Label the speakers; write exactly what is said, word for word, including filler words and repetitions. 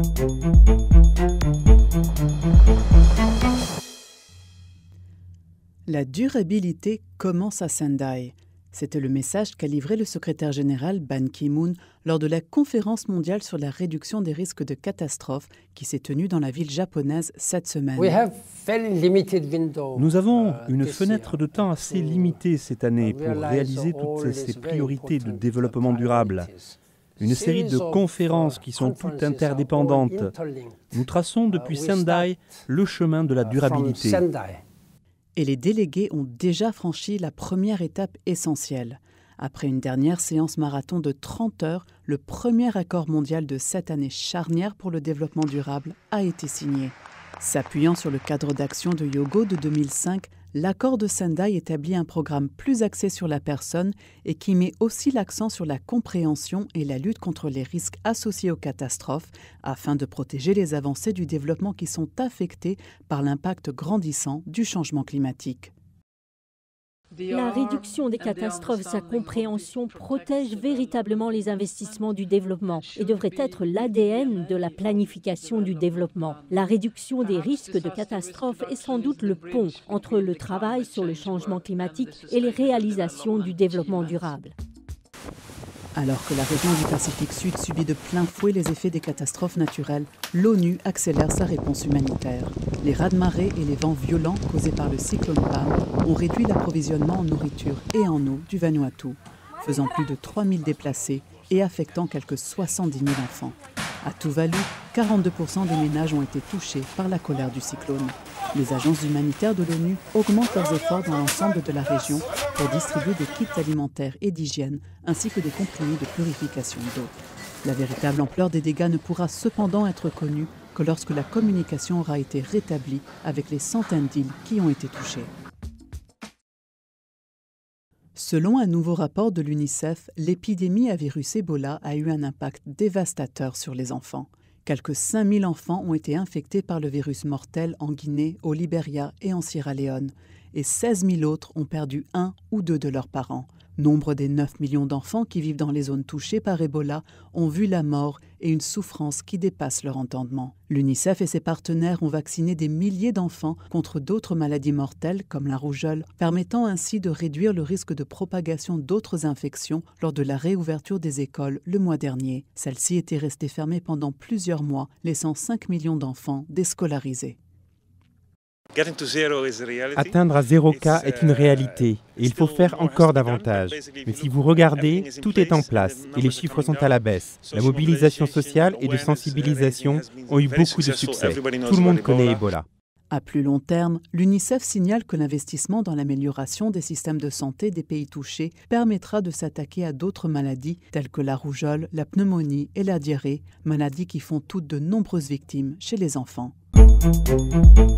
Speaker 1: La durabilité commence à Sendai. C'était le message qu'a livré le secrétaire général Ban Ki-moon lors de la conférence mondiale sur la réduction des risques de catastrophes qui s'est tenue dans la ville japonaise cette semaine.
Speaker 2: Nous avons une fenêtre de temps assez limitée cette année pour réaliser toutes ces priorités de développement durable. Une série de conférences qui sont toutes interdépendantes. Nous traçons depuis Sendai le chemin de la durabilité.
Speaker 1: Et les délégués ont déjà franchi la première étape essentielle. Après une dernière séance marathon de trente heures, le premier accord mondial de cette année charnière pour le développement durable a été signé. S'appuyant sur le cadre d'action de Hyogo de deux mille cinq, l'accord de Sendai établit un programme plus axé sur la personne et qui met aussi l'accent sur la compréhension et la lutte contre les risques associés aux catastrophes afin de protéger les avancées du développement qui sont affectées par l'impact grandissant du changement climatique.
Speaker 3: La réduction des catastrophes et sa compréhension protègent véritablement les investissements du développement et devrait être l'A D N de la planification du développement. La réduction des risques de catastrophes est sans doute le pont entre le travail sur le changement climatique et les réalisations du développement durable.
Speaker 1: Alors que la région du Pacifique Sud subit de plein fouet les effets des catastrophes naturelles, l'ONU accélère sa réponse humanitaire. Les raz-de-marée et les vents violents causés par le cyclone Pam ont réduit l'approvisionnement en nourriture et en eau du Vanuatu, faisant plus de trois mille déplacés et affectant quelques soixante-dix mille enfants. À Tuvalu, quarante-deux pour cent des ménages ont été touchés par la colère du cyclone. Les agences humanitaires de l'ONU augmentent leurs efforts dans l'ensemble de la région pour distribuer des kits alimentaires et d'hygiène ainsi que des comprimés de purification d'eau. La véritable ampleur des dégâts ne pourra cependant être connue que lorsque la communication aura été rétablie avec les centaines d'îles qui ont été touchées. Selon un nouveau rapport de l'UNICEF, l'épidémie à virus Ebola a eu un impact dévastateur sur les enfants. Quelques cinq mille enfants ont été infectés par le virus mortel en Guinée, au Libéria et en Sierra Leone, et seize mille autres ont perdu un ou deux de leurs parents. Nombre des neuf millions d'enfants qui vivent dans les zones touchées par Ebola ont vu la mort et une souffrance qui dépasse leur entendement. L'UNICEF et ses partenaires ont vacciné des milliers d'enfants contre d'autres maladies mortelles comme la rougeole, permettant ainsi de réduire le risque de propagation d'autres infections lors de la réouverture des écoles le mois dernier. Celles-ci étaient restées fermées pendant plusieurs mois, laissant cinq millions d'enfants déscolarisés.
Speaker 2: Atteindre à zéro cas est une réalité et il faut faire encore davantage. Mais si vous regardez, tout est en place et les chiffres sont à la baisse. La mobilisation sociale et de sensibilisation ont eu beaucoup de succès. Tout le monde connaît Ebola.
Speaker 1: À plus long terme, l'UNICEF signale que l'investissement dans l'amélioration des systèmes de santé des pays touchés permettra de s'attaquer à d'autres maladies telles que la rougeole, la pneumonie et la diarrhée, maladies qui font toutes de nombreuses victimes chez les enfants.